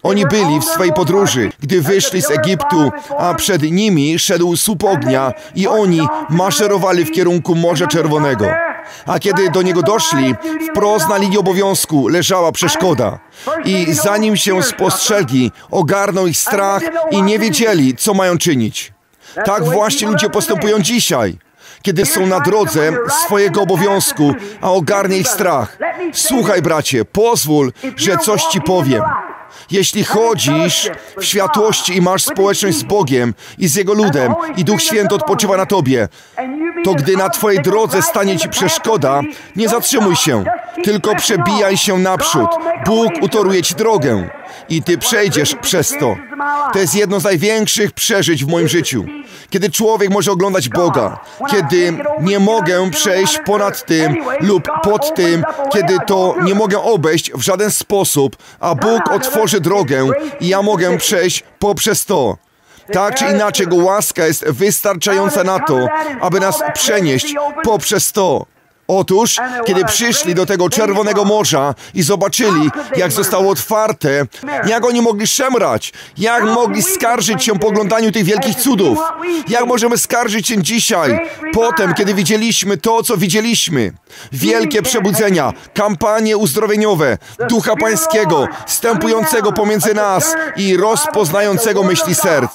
Oni byli w swej podróży, gdy wyszli z Egiptu, a przed nimi szedł słup ognia i oni maszerowali w kierunku Morza Czerwonego. A kiedy do niego doszli, wprost na linii obowiązku leżała przeszkoda. I zanim się spostrzegli, ogarnął ich strach i nie wiedzieli, co mają czynić. Tak właśnie ludzie postępują dzisiaj, kiedy są na drodze swojego obowiązku, a ogarnie ich strach. Słuchaj, bracie, pozwól, że coś ci powiem. Jeśli chodzisz w światłości i masz społeczność z Bogiem i z Jego ludem i Duch Święty odpoczywa na tobie, to gdy na twojej drodze stanie ci przeszkoda, nie zatrzymuj się, tylko przebijaj się naprzód. Bóg utoruje ci drogę i ty przejdziesz przez to. To jest jedno z największych przeżyć w moim życiu. Kiedy człowiek może oglądać Boga, kiedy nie mogę przejść ponad tym lub pod tym, kiedy to nie mogę obejść w żaden sposób, a Bóg otworzy drogę i ja mogę przejść poprzez to. Tak czy inaczej, Jego łaska jest wystarczająca na to, aby nas przenieść poprzez to. Otóż, kiedy przyszli do tego Czerwonego Morza i zobaczyli, jak zostało otwarte, jak oni mogli szemrać, jak mogli skarżyć się po oglądaniu tych wielkich cudów, jak możemy skarżyć się dzisiaj, potem, kiedy widzieliśmy to, co widzieliśmy. Wielkie przebudzenia, kampanie uzdrowieniowe, Ducha Pańskiego, wstępującego pomiędzy nas i rozpoznającego myśli serc.